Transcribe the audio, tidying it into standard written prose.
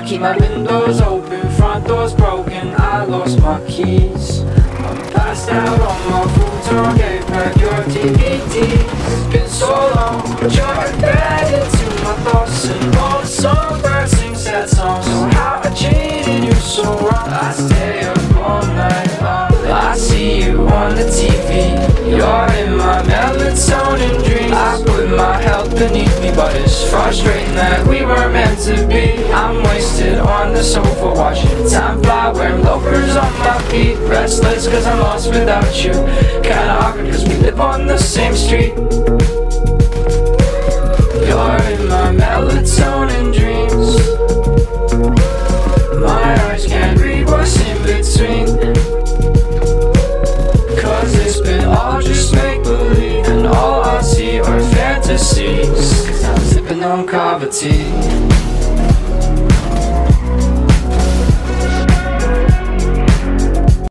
I keep my windows open, front doors broken, I lost my keys. I'm passed out on my futon, gave back your DVD. It's been so long, but you're embedded to my thoughts. And all the songbirds sing sad songs. So how I treated you so wrong, I stay up all night long. I see you on the TV, you're in my melatonin dreams. I put my health beneath me, but it's frustrating that we were meant to be. I'm wasted on the sofa watching time fly, wearing loafers on my feet. Restless cause I'm lost without you, kinda awkward cause we live on the same street. You're in my melatonin dreams. My eyes can't read what's in between, cause it's been all just make-believe, and all I see are fantasies, cause I'm sipping on cavity.